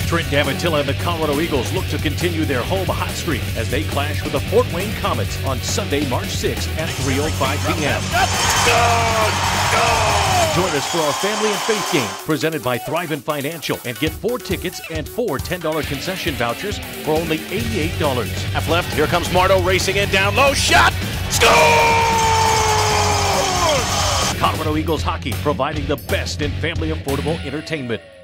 Trent Davatilla and the Colorado Eagles look to continue their home hot streak as they clash with the Fort Wayne Comets on Sunday, March 6th at 3:05 p.m. Join us for our family and faith game presented by Thrivent Financial and get 4 tickets and 4 $10 concession vouchers for only $88. Half left, here comes Marto racing in down low, shot, score! Colorado Eagles hockey, providing the best in family affordable entertainment.